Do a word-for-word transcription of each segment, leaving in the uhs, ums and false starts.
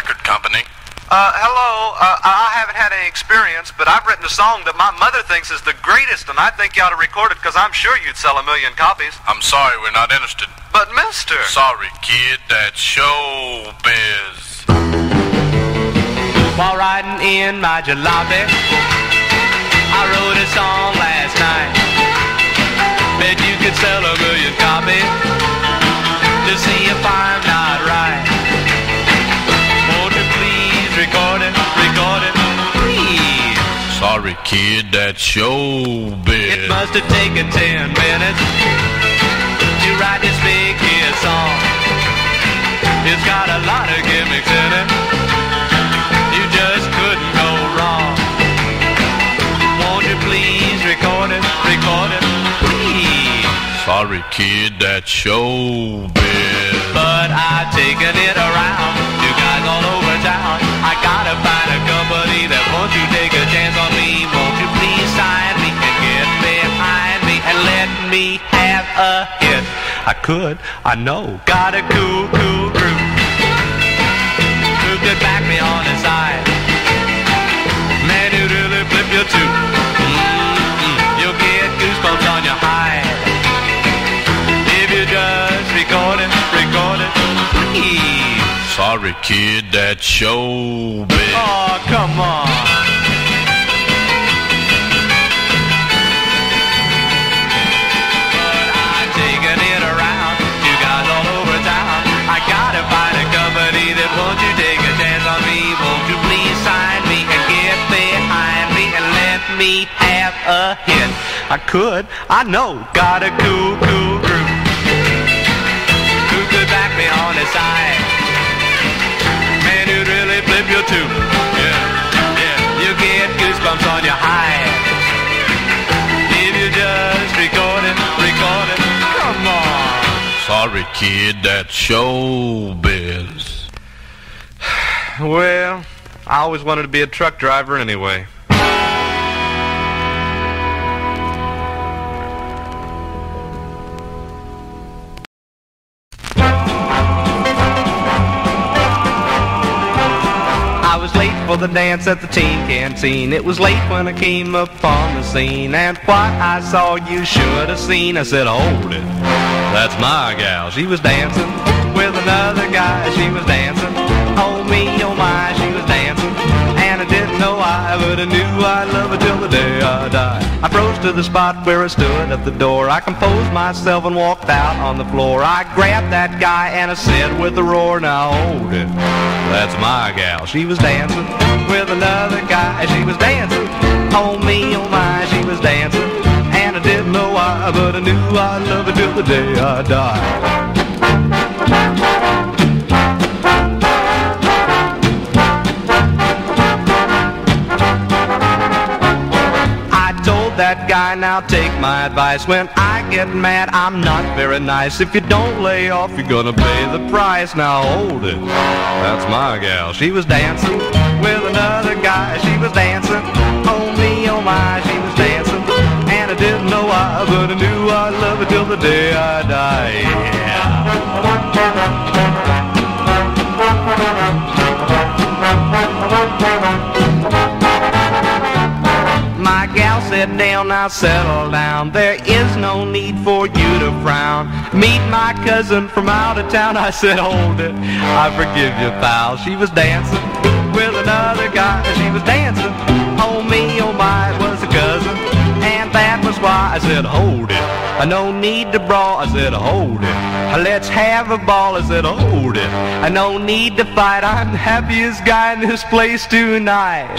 record company. Uh, hello. Uh, I haven't had any experience, but I've written a song that my mother thinks is the greatest, and I think you ought to record it because I'm sure you'd sell a million copies. I'm sorry, we're not interested. But, mister... Sorry, kid, that's showbiz. While riding in my jalopy, I wrote a song last night. Bet you could sell a million copies to see if I'm not right. Won't you please record it, record it, please? Sorry, kid, that's showbiz. It must have taken ten minutes to write this big hit song. It's got a lot of gimmicks in it. You just couldn't go wrong. Won't you please record it, record it, please? Sorry, kid, that's showbiz. But I've taken it around to guys all over town. I gotta find a company that wants to take a chance on me. Won't you please sign me and get behind me and let me have a hit? I could, I know, got a cool, cool group who could back me on the side. Man, you really flip your tube. Mm-mm. You'll get goosebumps on your hide if you just record it, record it, please. Sorry, kid, that's showbiz. Oh, come on. But I've taken it around, you guys all over town. I gotta find a company that wants to take a chance on me. Won't you please sign me and get behind me and let me have a hit? I could, I know, got a cool, cool group who could back me on the side. Man, you'd really flip your tube. Yeah, yeah, you get goosebumps on your hide if you just record it, record it. Come on. Sorry, kid, that's showbiz. Well, I always wanted to be a truck driver anyway. I was late for the dance at the teen canteen. It was late when I came up on the scene, and what I saw you should have seen. I said, hold it, that's my gal. She was dancing with another guy. She was dancing, oh me, oh my, she was dancing. And I didn't know why, but I knew I'd love her till the day I died. I froze to the spot where I stood at the door. I composed myself and walked out on the floor. I grabbed that guy and I said with a roar, now hold it, that's my gal. She was dancing with another guy. She was dancing, oh me, oh my, she was dancing. And I didn't know why, but I knew I'd love her till the day I died. That guy, now take my advice. When I get mad, I'm not very nice. If you don't lay off, you're gonna pay the price. Now hold it, that's my gal. She was dancing with another guy. She was dancing, oh me, oh my, she was dancing. And I didn't know why, but I knew I'd love her till the day I die. Yeah. My gal said, down, now settle down. There is no need for you to frown. Meet my cousin from out of town. I said, hold it, I forgive you, pal. She was dancing with another guy. She was dancing, oh me, oh my, it was a cousin. And that was why I said, hold it, no need to brawl. I said, hold it, let's have a ball. I said, hold it, no need to fight. I'm the happiest guy in this place tonight.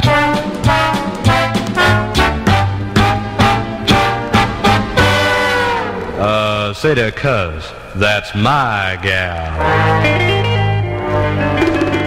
Uh, say to cuz, that's my gal.